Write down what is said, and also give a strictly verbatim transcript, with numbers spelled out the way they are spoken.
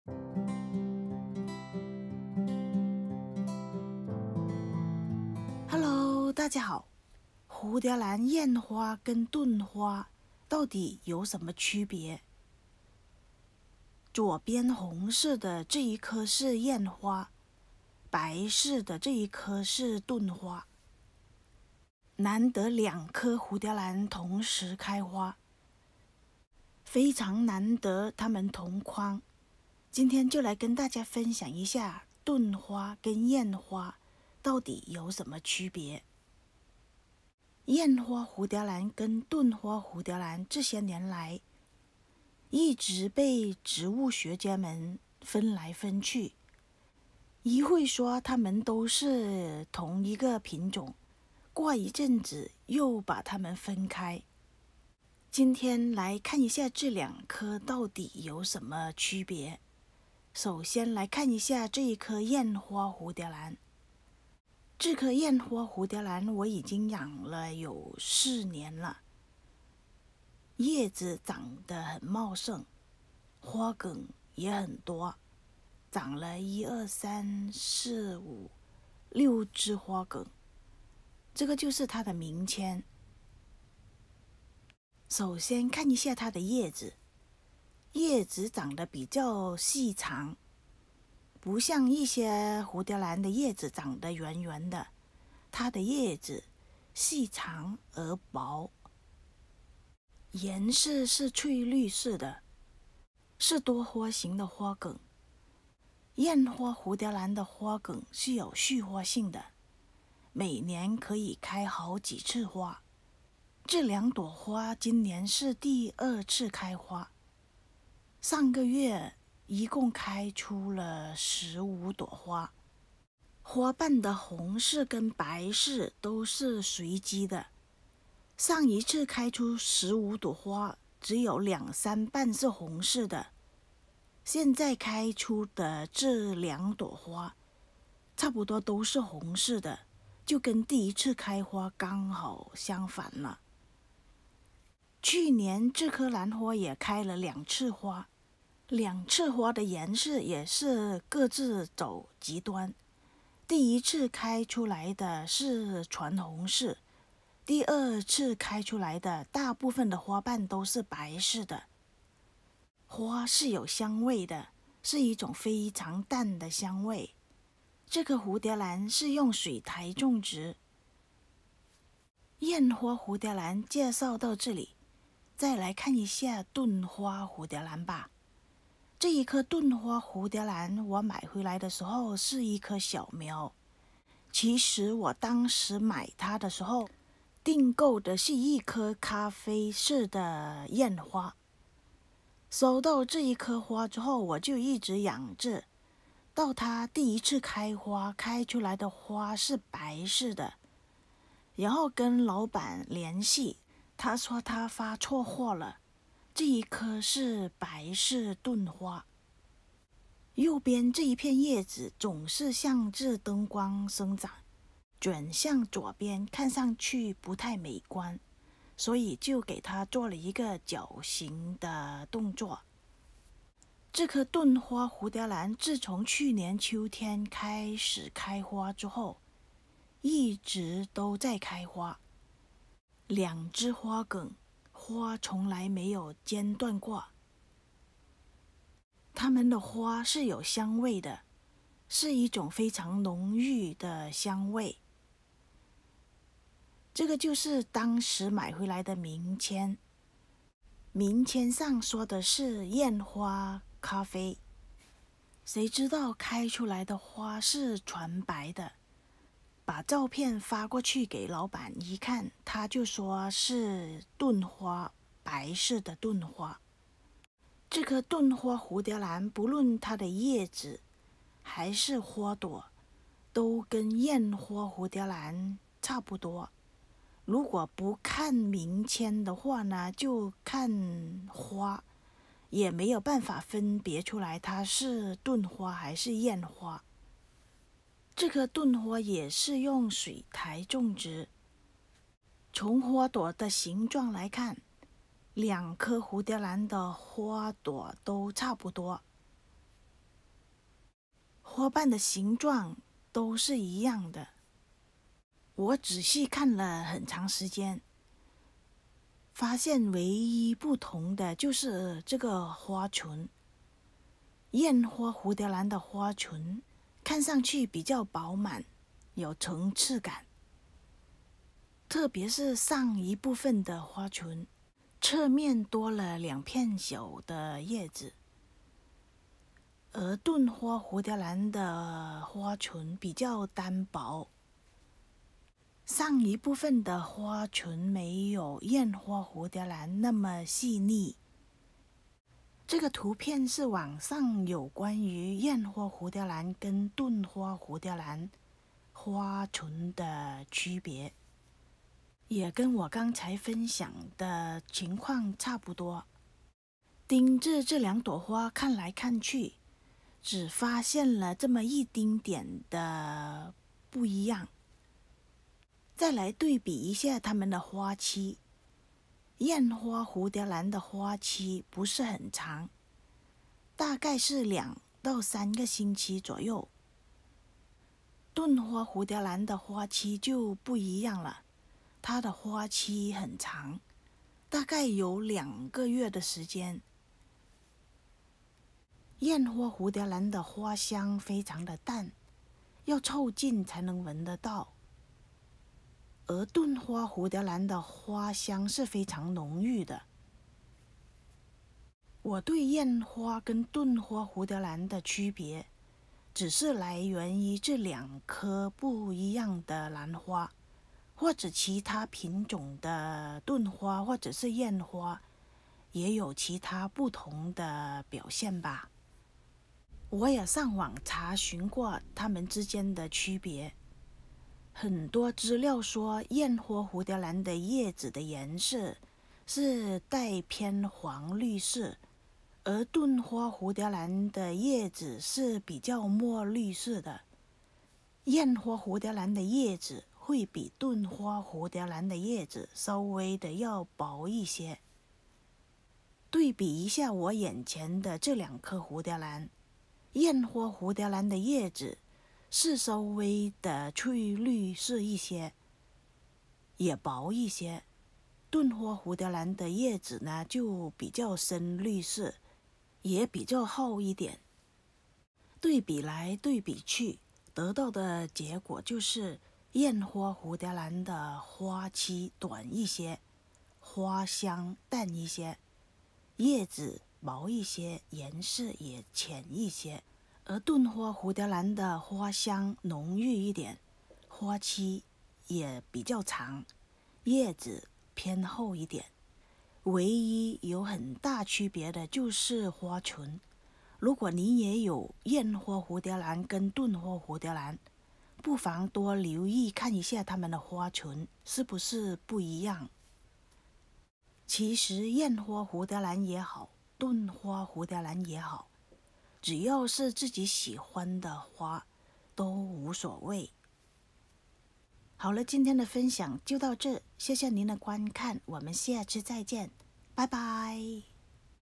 Hello， 大家好。蝴蝶兰艳花跟盾花到底有什么区别？左边红色的这一颗是艳花，白色的这一颗是盾花。难得两颗蝴蝶兰同时开花，非常难得它们同框。今天就来跟大家分享一下盾花跟艳花到底有什么区别。艳花蝴蝶兰跟盾花蝴蝶兰这些年来一直被植物学家们分来分去，一会说它们都是同一个品种，过一阵子又把它们分开。今天来看一下这两颗到底有什么区别。首先来看一下这一颗艳花蝴蝶兰。这颗艳花蝴蝶兰我已经养了有四年了，叶子长得很茂盛，花梗也很多，长了一二三四五六只花梗，这个就是它的名签。首先看一下它的叶子，叶子长得比较细长，不像一些蝴蝶兰的叶子长得圆圆的，它的叶子细长而薄，颜色是翠绿色的，是多花型的花梗。艳花蝴蝶兰的花梗是有续花性的，每年可以开好几次花。这两朵花今年是第二次开花，上个月一共开出了十五朵花，花瓣的红色跟白色都是随机的。上一次开出十五朵花，只有两三瓣是红色的，现在开出的这两朵花，差不多都是红色的，就跟第一次开花刚好相反了。去年这颗兰花也开了两次花，两次花的颜色也是各自走极端。第一次开出来的是纯红色，第二次开出来的大部分的花瓣都是白色的。花是有香味的，是一种非常淡的香味。这颗蝴蝶兰是用水苔种植。艳花蝴蝶兰介绍到这里，再来看一下盾花蝴蝶兰吧。这一颗盾花蝴蝶兰我买回来的时候是一颗小苗，其实我当时买它的时候订购的是一颗咖啡色的艳花。收到这一颗花之后，我就一直养着，到它第一次开花，开出来的花是白色的，然后跟老板联系，他说他发错货了，这一颗是白色盾花。右边这一片叶子总是向着灯光生长，转向左边看上去不太美观，所以就给它做了一个角形的动作。这颗盾花蝴蝶兰自从去年秋天开始开花之后，一直都在开花，两只花梗，花从来没有间断过。它们的花是有香味的，是一种非常浓郁的香味。这个就是当时买回来的名签，名签上说的是艳花咖啡，谁知道开出来的花是纯白的。把照片发过去给老板一看，他就说是盾花，白色的盾花。这颗盾花蝴蝶兰不论它的叶子还是花朵，都跟艳花蝴蝶兰差不多。如果不看名签的话呢，就看花，也没有办法分别出来它是盾花还是艳花。这颗盾花也是用水苔种植。从花朵的形状来看，两颗蝴蝶兰的花朵都差不多， 花瓣的形状都是一样的。我仔细看了很长时间，发现唯一不同的就是这个花唇。艳花蝴蝶兰的花唇看上去比较饱满，有层次感，特别是上一部分的花唇，侧面多了两片小的叶子。而盾花蝴蝶兰的花唇比较单薄，上一部分的花唇没有艳花蝴蝶兰那么细腻。这个图片是网上有关于艳花蝴蝶兰跟盾花蝴蝶兰花唇的区别，也跟我刚才分享的情况差不多。盯着这两朵花看来看去，只发现了这么一丁点的不一样。再来对比一下它们的花期，艳花蝴蝶兰的花期不是很长，大概是两到三个星期左右。盾花蝴蝶兰的花期就不一样了，它的花期很长，大概有两个月的时间。艳花蝴蝶兰的花香非常的淡，要凑近才能闻得到。而盾花蝴蝶兰的花香是非常浓郁的。我对艳花跟盾花蝴蝶兰的区别，只是来源于这两颗不一样的兰花，或者其他品种的盾花或者是艳花，也有其他不同的表现吧。我也上网查询过它们之间的区别，很多资料说艳花蝴蝶兰的叶子的颜色是带偏黄绿色，而盾花蝴蝶兰的叶子是比较墨绿色的。艳花蝴蝶兰的叶子会比盾花蝴蝶兰的叶子稍微的要薄一些。对比一下我眼前的这两颗蝴蝶兰，艳花蝴蝶兰的叶子是稍微的翠绿色一些，也薄一些。盾花蝴蝶兰的叶子呢就比较深绿色，也比较厚一点。对比来对比去，得到的结果就是艳花蝴蝶兰的花期短一些，花香淡一些，叶子薄一些，颜色也浅一些。而盾花蝴蝶兰的花香浓郁一点，花期也比较长，叶子偏厚一点。唯一有很大区别的就是花唇。如果你也有艳花蝴蝶兰跟盾花蝴蝶兰，不妨多留意看一下它们的花唇是不是不一样。其实艳花蝴蝶兰也好，盾花蝴蝶兰也好，只要是自己喜欢的花都无所谓。好了，今天的分享就到这，谢谢您的观看，我们下次再见，拜拜。